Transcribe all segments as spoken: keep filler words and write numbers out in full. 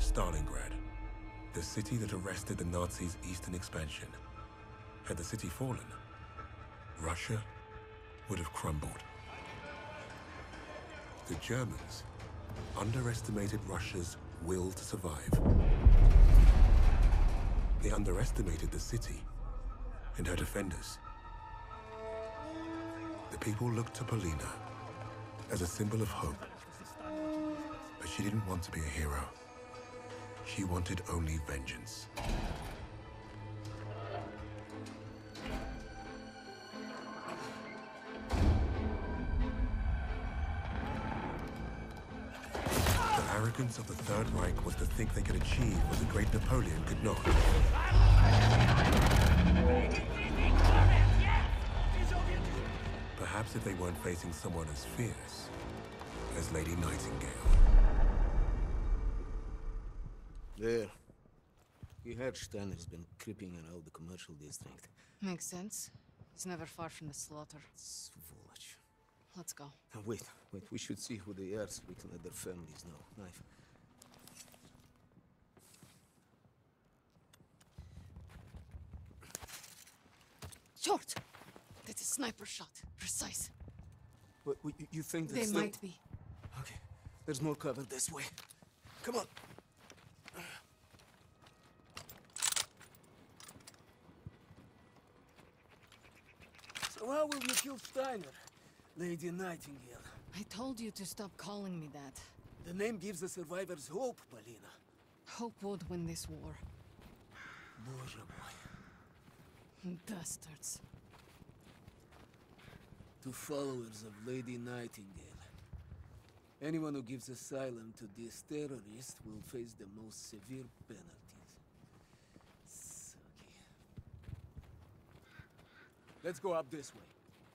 Stalingrad, the city that arrested the Nazis' eastern expansion. Had the city fallen, Russia would have crumbled. The Germans underestimated Russia's will to survive. They underestimated the city and her defenders. The people looked to Polina as a symbol of hope. But she didn't want to be a hero. She wanted only vengeance. The arrogance of the Third Reich was to think they could achieve what the great Napoleon could not. Perhaps if they weren't facing someone as fierce as Lady Nightingale. There. We heard Steiner's been creeping around the commercial district. Makes sense. He's never far from the slaughter. Svoloch. Let's go. Now wait, wait, we should see who they are so we can let their families know. Knife. Short! That's a sniper shot. Precise. What, what, you- you think They that's might be. Okay, there's more cover this way. Come on. So how will you kill Steiner, Lady Nightingale? I told you to stop calling me that. The name gives the survivors hope, Polina. Hope would win this war. Боже мой. Bastards. To followers of Lady Nightingale. Anyone who gives asylum to this terrorist will face the most severe penalties. Sucky. Let's go up this way.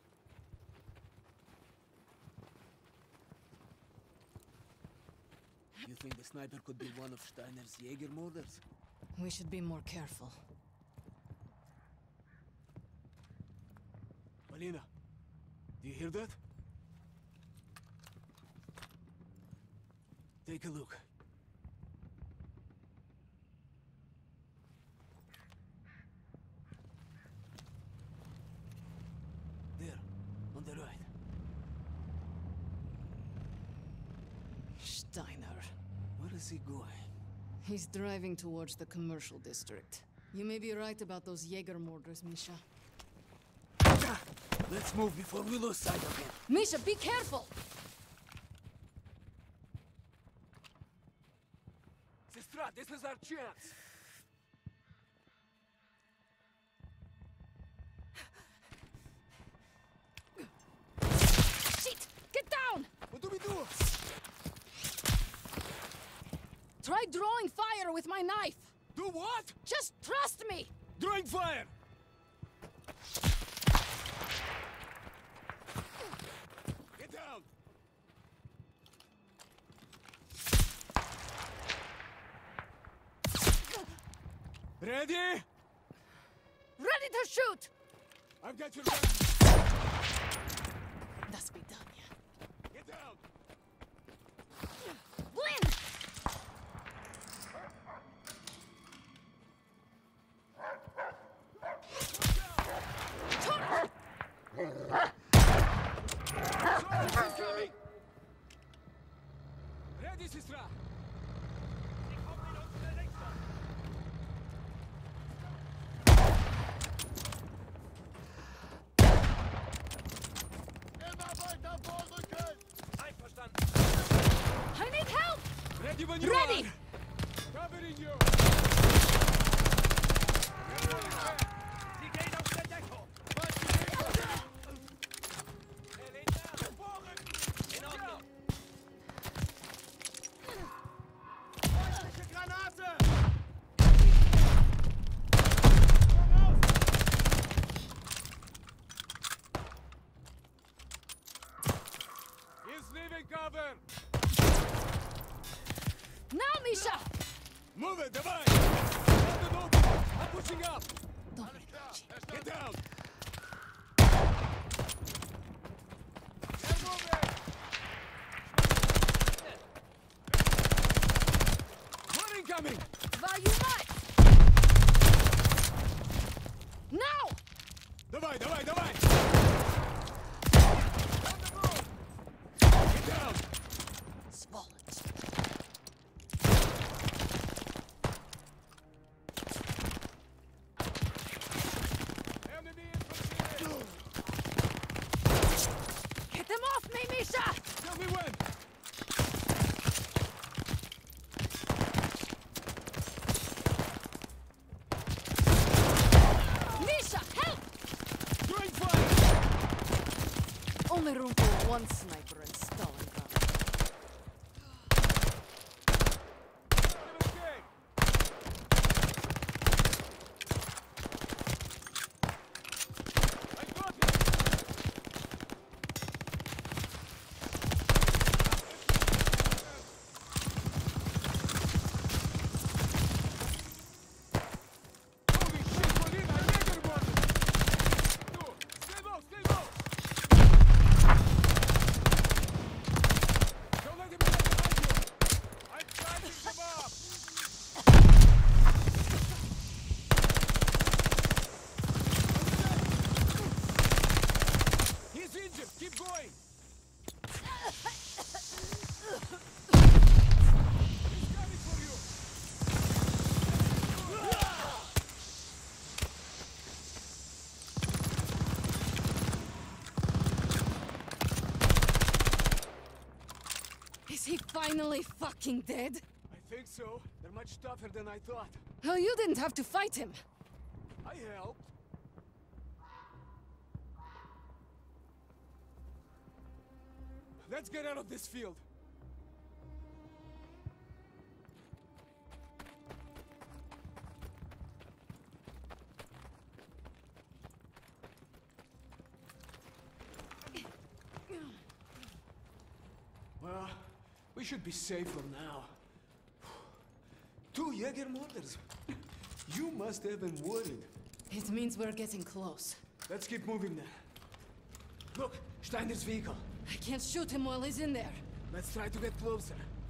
You think the sniper could be one of Steiner's Jaeger murders? We should be more careful. Polina, do you hear that? Take a look. There, on the right. Steiner. Where is he going? He's driving towards the commercial district. You may be right about those Jaeger murders, Misha. Let's move before we lose sight of him. Misha, be careful! Sestra, this is our chance. Shit! Get down! What do we do? Try drawing fire with my knife! Do what? Just trust me! Drawing fire! Get down! Ready? Ready to shoot! I've got your gun. Das Vidania. Get down! Blin! Soldiers incoming! Ready, Sestra? I need help! Ready when you Ready! are! Covering you! Sie gehen auf der Deckung! In Ordnung! Feindliche Granate! He's leaving cover! Now, Misha! Move it, давай! Hold it open! I'm pushing up! Don't be touchy. Get down! Running Tell me when! Misha, help! Doing fire! Only room for one sniper in Stalingrad. Okay. I got it! Holy shit, Polina, Jäger one! No, stay low, stay low! Don't let him get behind you! I'm driving him up! He's injured, keep going! He's coming for you! Is he finally fucking dead? I think so. They're much tougher than I thought. Hell, you didn't have to fight him. I helped. Let's get out of this field. Well, we should be safe from now. Two Jäger mortars. You must have been worried. It means we're getting close. Let's keep moving then. Look, Steiner's vehicle. I can't shoot him while he's in there. Let's try to get closer.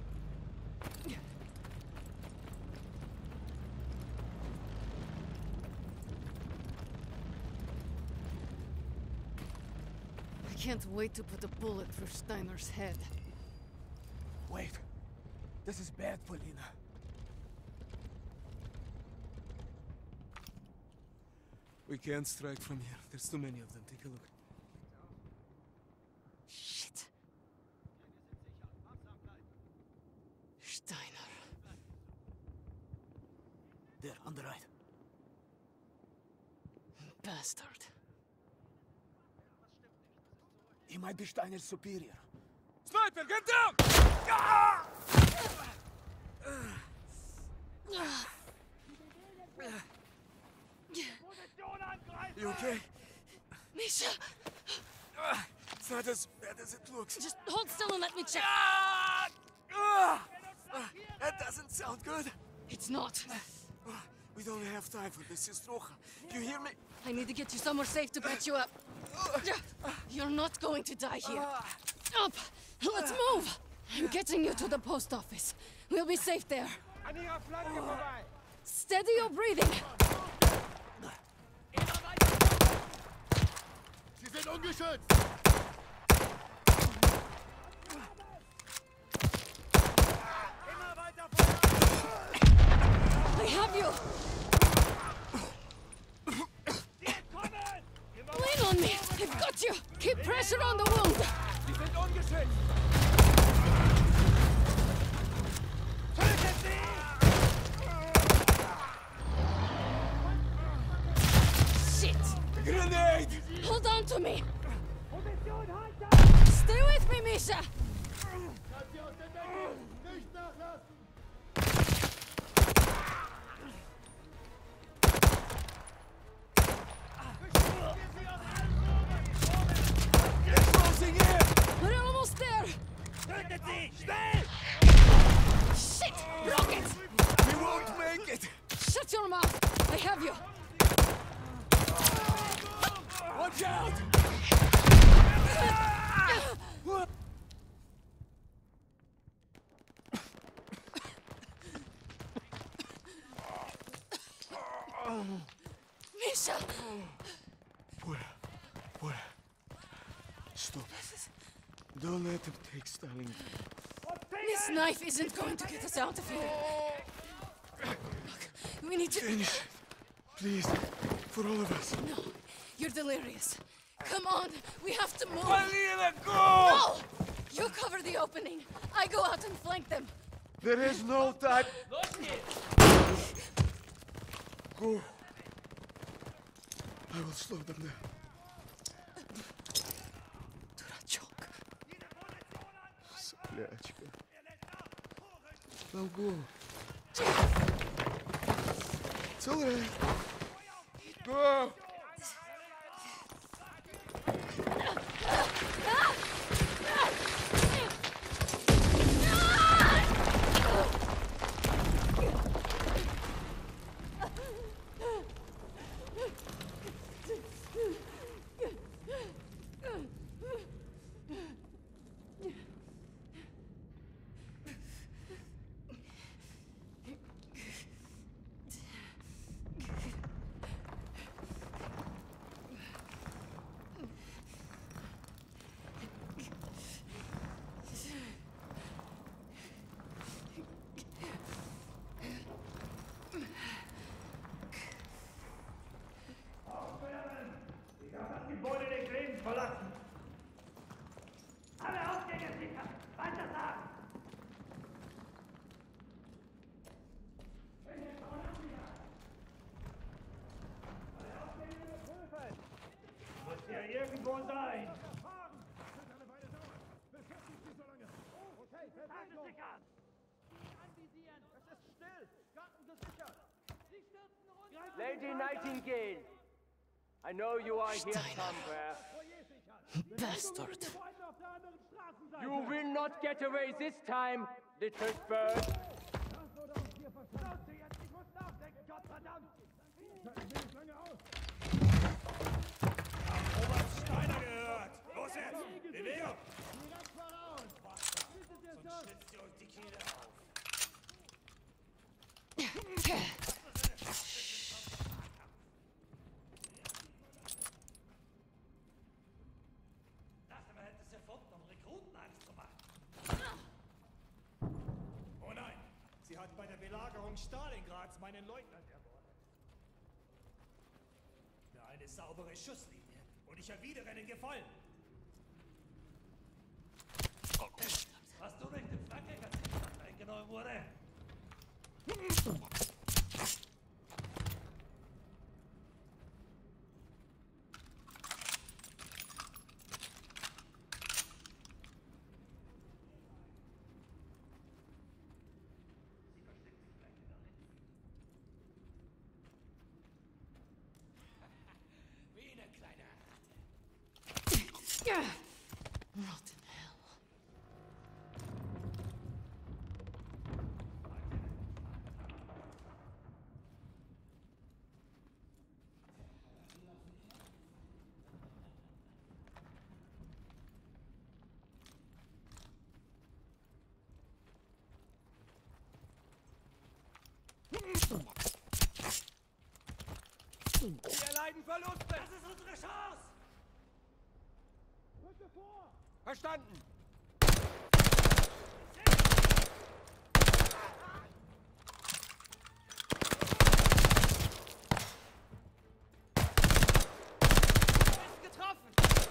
I can't wait to put a bullet through Steiner's head. Wait. This is bad, Polina. We can't strike from here. There's too many of them. Take a look. Shit. Steiner. There, on the right. Bastard. He might be Steiner's superior. Sniper, get down! Ah! You okay? Misha! It's not as bad as it looks. Just hold still and let me check. Ah! Ah! Ah! That doesn't sound good. It's not. Ah, we don't have time for this, Sistrocha. You hear me? I need to get you somewhere safe to patch you up. You're not going to die here. Up! Let's move! I'm getting you to the post office. We'll be safe there. Steady your breathing. Sie sind ungeschützt! I have you! Lean on me! I've got you! Keep pressure on the wound! Sie sind ungeschützt! Shit! Grenade! Hold on to me! Stay with me, Misha! Nicht nachlassen! They're closing in! We're almost there! Tötet sie! Schnell! Shit! Rocket! We won't make it! Shut your mouth! I have you! Watch out! Misha! Fuera. Fuera. Stop. Don't let him take Stalin. This knife isn't going to get us out of here. Look, we need to... Finish it. Please. For all of us. No, you're delirious. Come on, we have to move. Polina, go! No! You cover opening. I go out and flank them. There is no time. Los geht's! Go. I will slow them down. Дурачок. Соплячка. Now go. It's all right. Go. Gebäude des Lebens verlassen! Alle Ausgänge sichern! Weiter sagen! Muss ja irgendwo sein! Lade sich an! Anvisieren! Es ist still! Garten gesichert! Sie stürzen runter! Lady Nightingale! I know you are here somewhere. Bastard. You will not get away this time, little bird. Oberst Steiner gehört! Los jetzt! Bewegung! Sonst schlitzt ihr euch die Kehle auf. Dachte, man hätte es erfunden, um Rekruten Angst zu machen. Oh nein! Sie hat bei der Belagerung Stalingrads meinen Leutnant ermordet. Für eine saubere Schusslinie. Und ich erwidere den Gefallen. Hast du nicht im Frankreich, als die Stadt eingenommen wurde? Wie eine kleine Ratte. Rotten hell. Wir erleiden Verluste. Das ist unsere Chance! Verstanden. Ist getroffen!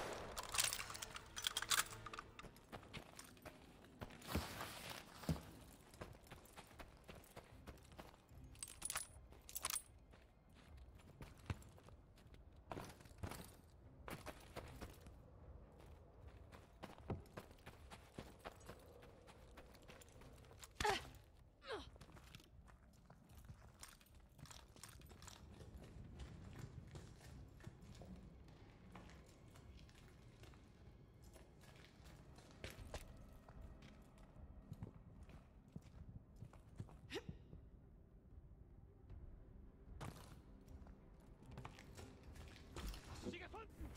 Sie gefunden!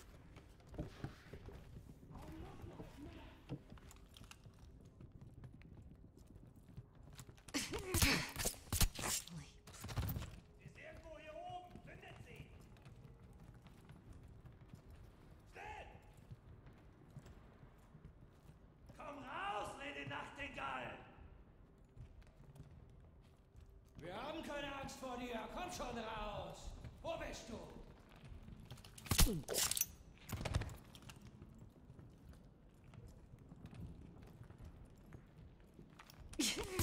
Ist irgendwo hier oben! Findet sie! Schnell! Komm raus, Lady Nachtigall! Wir haben keine Angst vor dir. Komm schon raus. Wo bist du? Hm.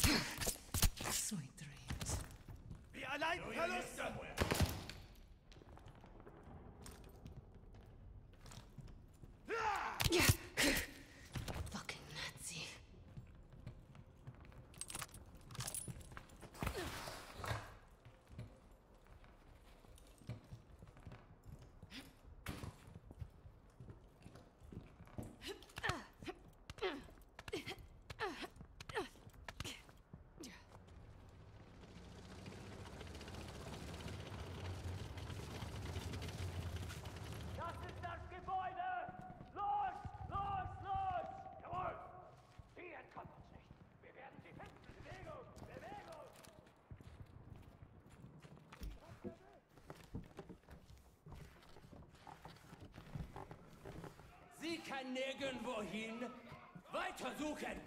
Sweet dreams. Wir allein Verluste! Fucking Nazi. Das ist das Gebäude! Los! Los! Los! Jawohl! Sie entkommen uns nicht. Wir werden sie finden. Bewegung! Bewegung! Sie kann nirgendwo hin. Weiter suchen!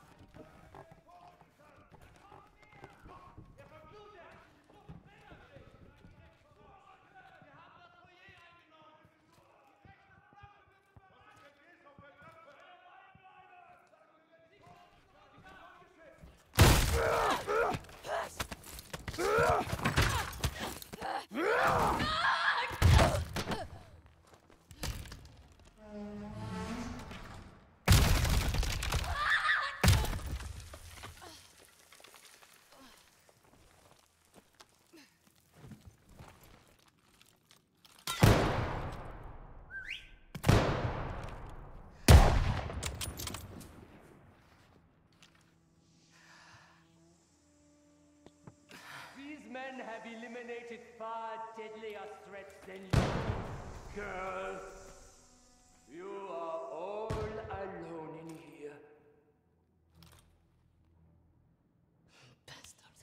These men have eliminated far deadlier threats than you, girl. You are all alone in here. Bastard.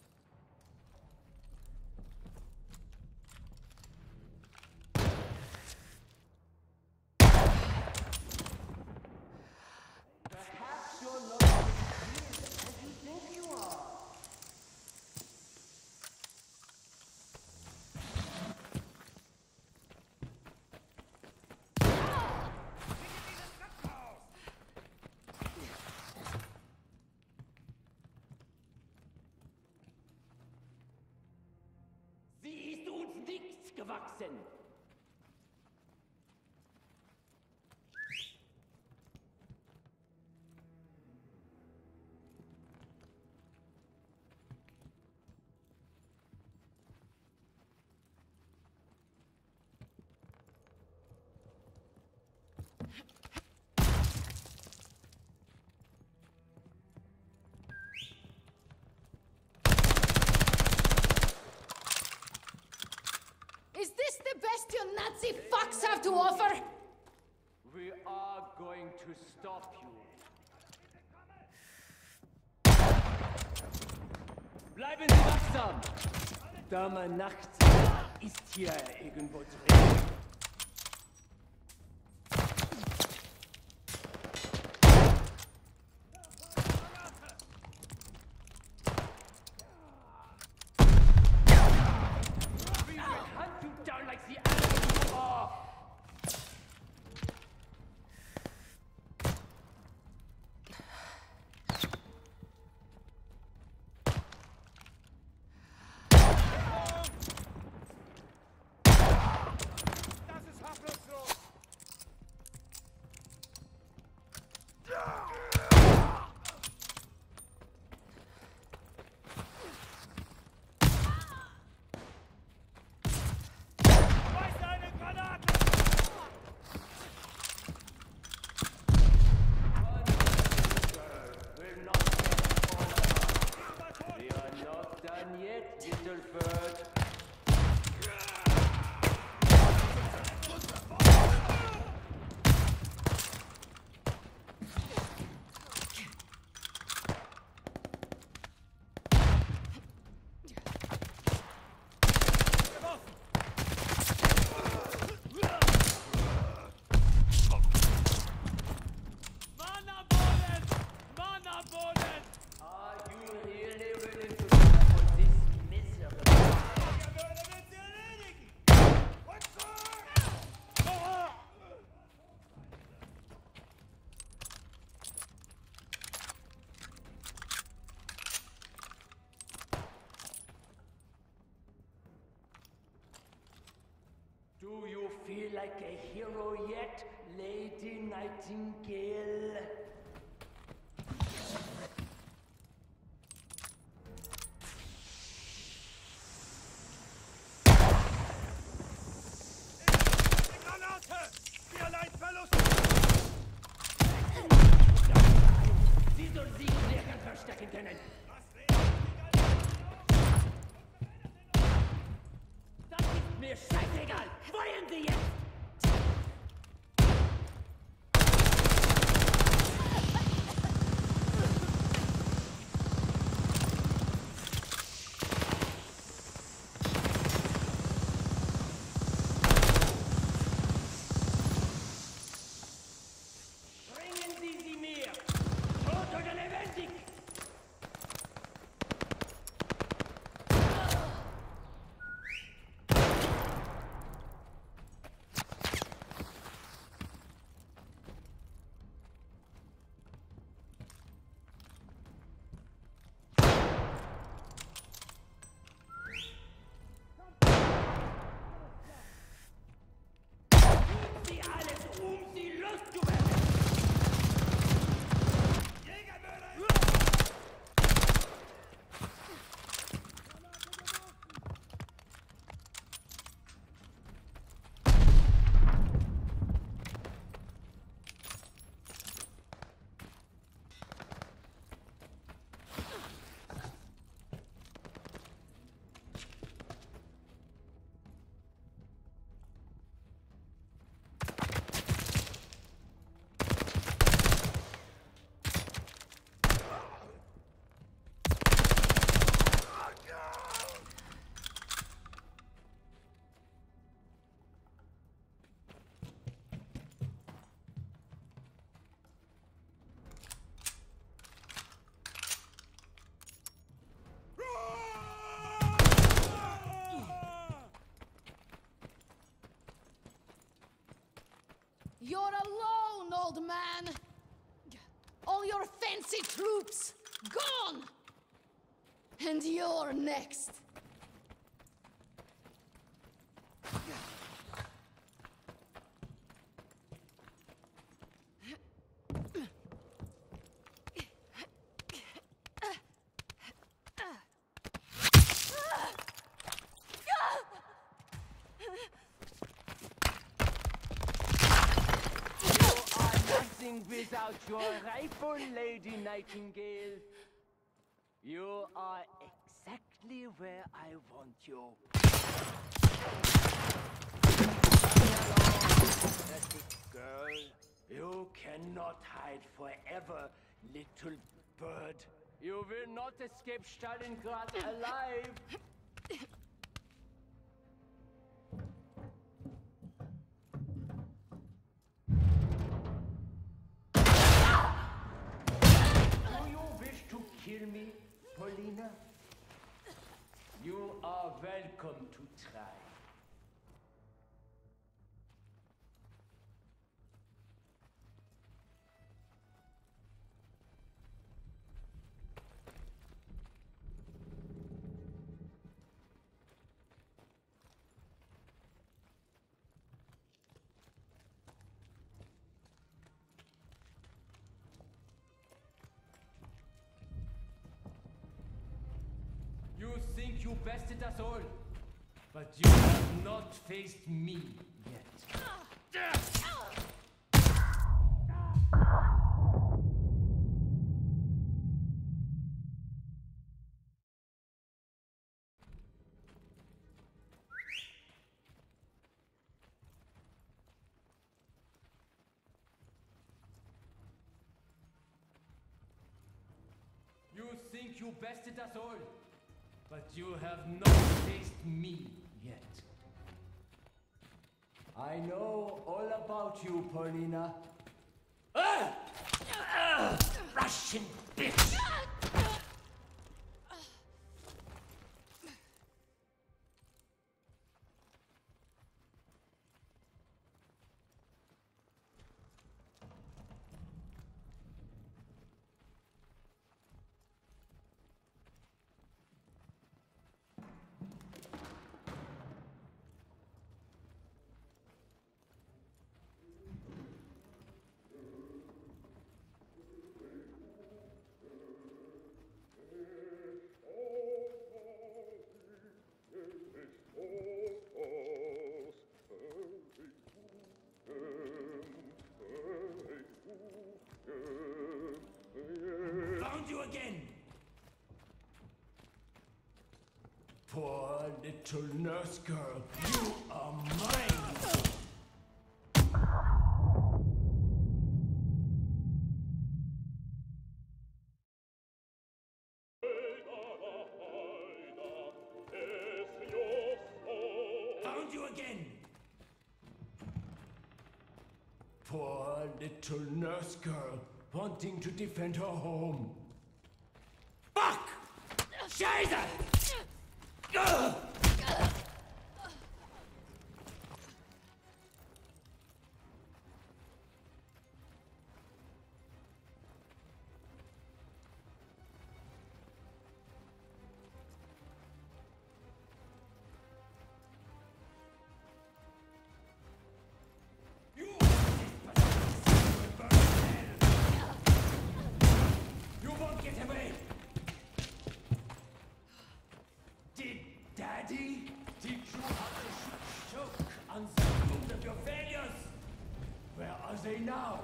Perhaps you're not as good as you think you are. Sie ist uns nichts gewachsen. Is this the best you Nazi fucks have to offer? We are going to stop you. Bleiben Sie wachsam! Dame Nachts ist hier irgendwo drin. We will hunt you down like the animal you are! like a hero yet, Lady Nightingale? Granate! Wir leiden Verlust! Sie soll sich nirgends verstecken können. Das ist mir scheißegal! Feuern Sie jetzt! Bringen Sie sie mir! Tot oder lebendig! Tun Sie alles, um sie loszuwerden! You're alone, old man! All your fancy troops, gone! And you're next! Nothing without your rifle, Lady Nightingale. You are exactly where I want you. Pathetic girl, you cannot hide forever, little bird. You will not escape Stalingrad alive. Do you wish to kill me, Paulina? You are welcome to try. You think you bested us all, but you have not faced me yet. You think you bested us all, but you have not faced me yet. I know all about you, Paulina. Ah! Ah! Russian bitch! little nurse girl, you are mine! Found you again! Poor little nurse girl, wanting to defend her home. Fuck! Scheiße! Ugh! Daddy, teach you how to shoot choke on the wound of your failures? Where are they now?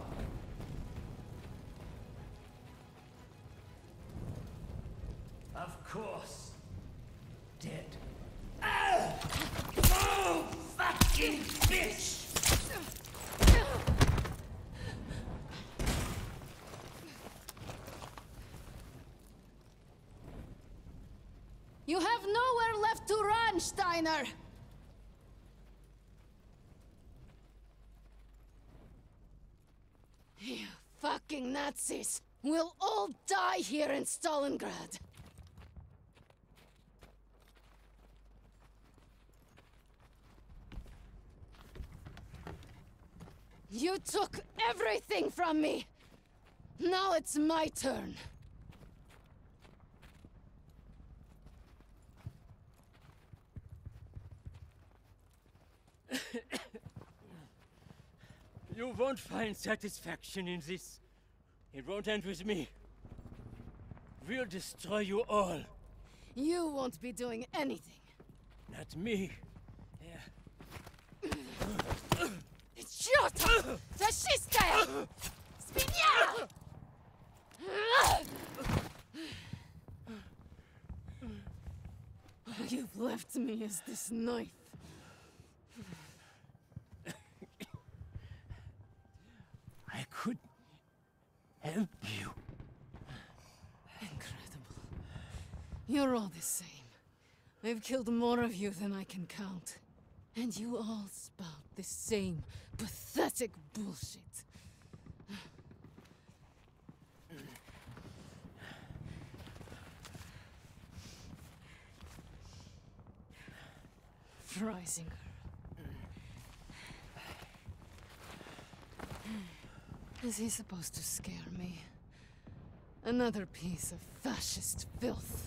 Of course. Dead. Ah! Oh, fucking bitch! You have nowhere left to run, Steiner! You fucking Nazis! We'll all die here in Stalingrad! You took everything from me! Now it's my turn! You won't find satisfaction in this. It won't end with me. We'll destroy you all. You won't be doing anything. Not me. Yeah. Idiota! Fascista! Spinia! You've left me as this knife. I could help you. Incredible. You're all the same. I've killed more of you than I can count. And you all spout the same pathetic bullshit. Freisinger. Is he supposed to scare me? Another piece of fascist filth.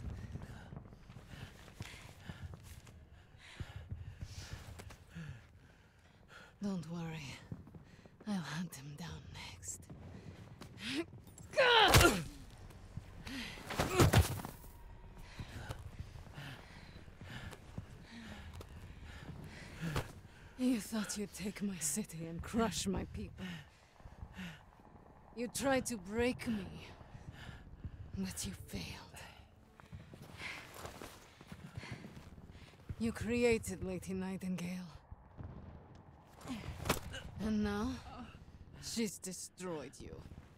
Don't worry. I'll hunt him down next. You thought you'd take my city and crush my people. You tried to break me, but you failed. You created Lady Nightingale. And now, she's destroyed you.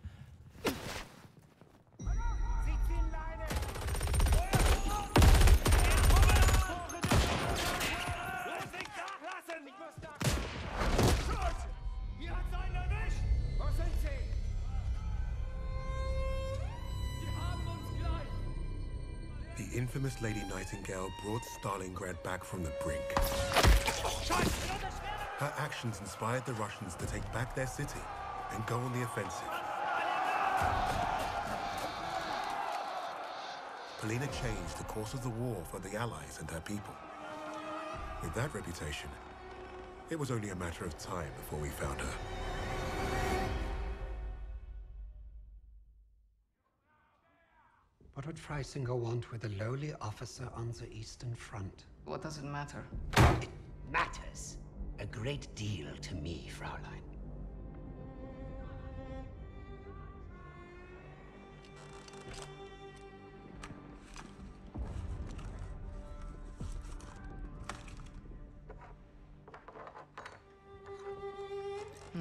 The infamous Lady Nightingale brought Stalingrad back from the brink. Her actions inspired the Russians to take back their city and go on the offensive. Polina changed the course of the war for the Allies and her people. With that reputation, it was only a matter of time before we found her. What would Freisinger want with a lowly officer on the Eastern Front? What does it matter? It matters a great deal to me, Fraulein.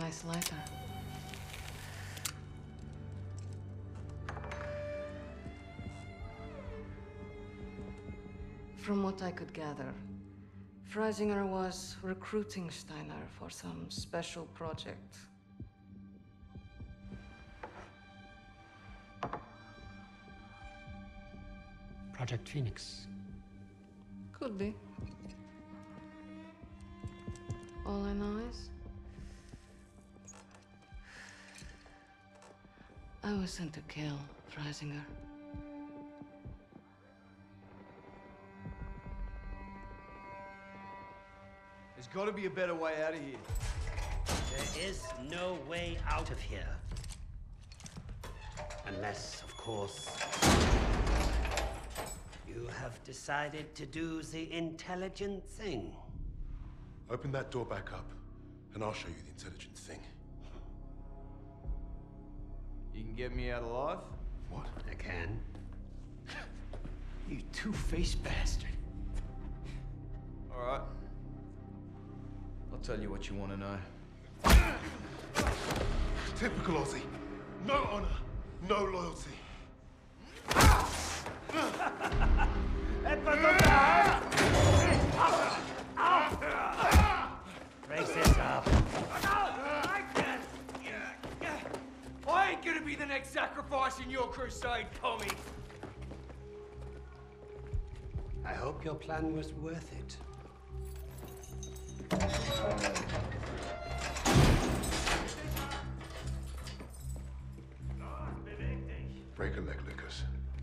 nice lighter. From what I could gather, Freisinger was recruiting Steiner for some special project. Project Phoenix. Could be. All I know is I was sent to kill Freisinger. There's got to be a better way out of here. There is no way out of here. Unless, of course, you have decided to do the intelligent thing. Open that door back up, and I'll show you the intelligent thing. You can get me out alive? What? I can. You two-faced bastard. All right. I'll tell you what you want to know. Typical Aussie. No honor, no loyalty. Break this up. I ain't gonna be the next sacrifice in your crusade, Tommy. I hope your plan was worth it. Break a leg, Lucas.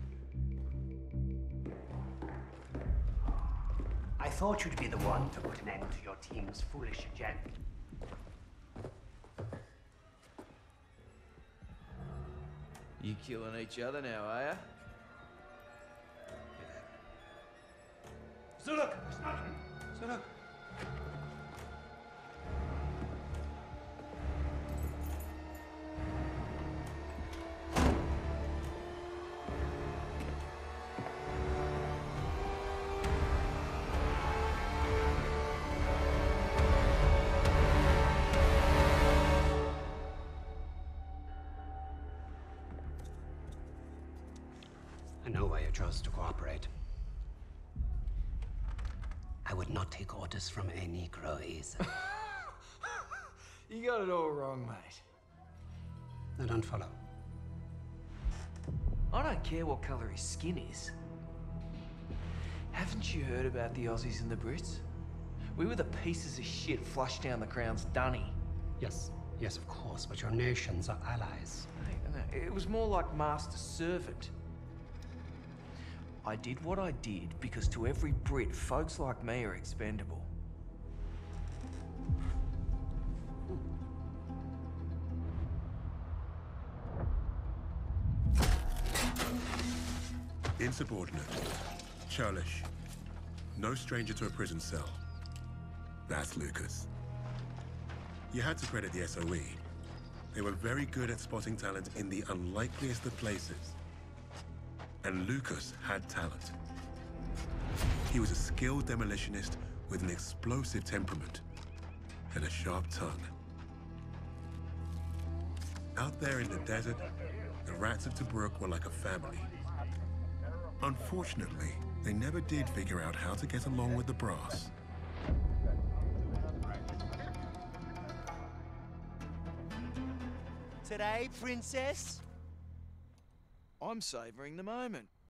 I thought you'd be the one to put an end to your team's foolish agenda. You killing each other now, are ya? Zurück! Zurück! I know why you chose to cooperate. I would not take orders from a Negro either. You got it all wrong, mate. I don't follow. I don't care what colour his skin is. Haven't you heard about the Aussies and the Brits? We were the pieces of shit flushed down the Crown's dunny. Yes, yes, of course, but your nations are allies. No, no, it was more like master-servant. I did what I did because to every Brit, folks like me are expendable. Insubordinate. Churlish. No stranger to a prison cell. That's Lucas. You had to credit the S O E. They were very good at spotting talent in the unlikeliest of places. And Lucas had talent. He was a skilled demolitionist with an explosive temperament and a sharp tongue. Out there in the desert, the rats of Tobruk were like a family. Unfortunately, they never did figure out how to get along with the brass. Today, princess? I'm savouring the moment.